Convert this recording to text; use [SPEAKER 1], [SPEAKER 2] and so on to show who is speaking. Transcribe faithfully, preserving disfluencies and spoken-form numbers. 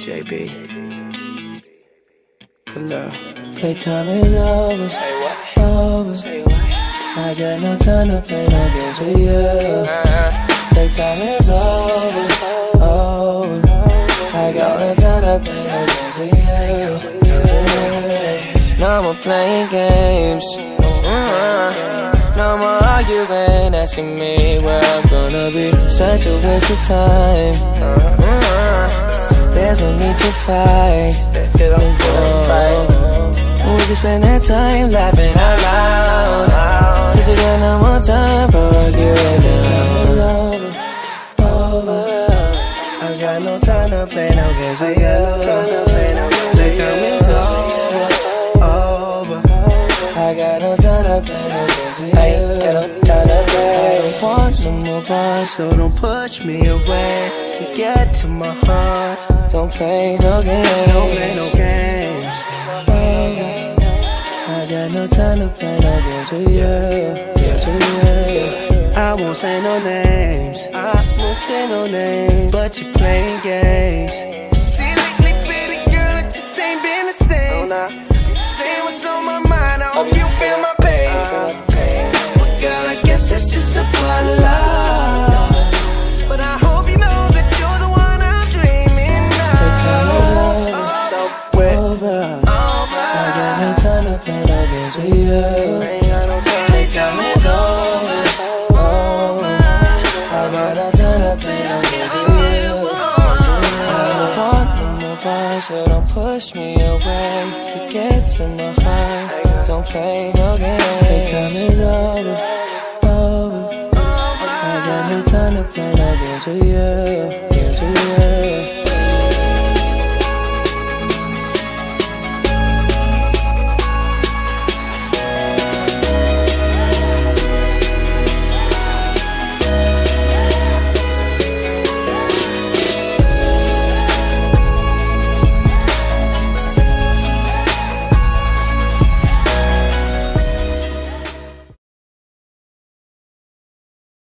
[SPEAKER 1] J B. Hello.
[SPEAKER 2] Playtime is over.
[SPEAKER 1] Say what?
[SPEAKER 2] Over.
[SPEAKER 1] Say what?
[SPEAKER 2] I got no time to play no games with you.
[SPEAKER 1] Uh-huh.
[SPEAKER 2] Playtime is over. Over. I got no time to play no games with you. No more playing games. Mm-hmm. No more arguing, asking me where I'm gonna be. Such a waste of time. Mm-hmm. There's no need to fight. We can spend that time laughing out loud. Cause we got no more time for arguing now. It's over, over. I got no time to play no games with you. Playtime is over, over. I got no time to play no games with you. I got no time to play. I don't want no more fun, so don't push me away to get to my heart. Don't play no games. Don't play no games. I got no time to play no games with you. Games with you. I won't say no names. I won't say no names. But you playing games.
[SPEAKER 3] See lately, baby girl, it just ain't been the same. Say what's on my mind. I hope you feel my pain. But girl, I guess it's just a part of life. But I hope you know that you're the one I'm dreaming of.
[SPEAKER 2] So over. I got no time to play no games with you. Playtime is over, over. I got no time to play no games with you. I don't want no more fun, so don't push me away to get to my heart. Don't play no games. Playtime is over, over. I got no time to play no games with you. Games with you.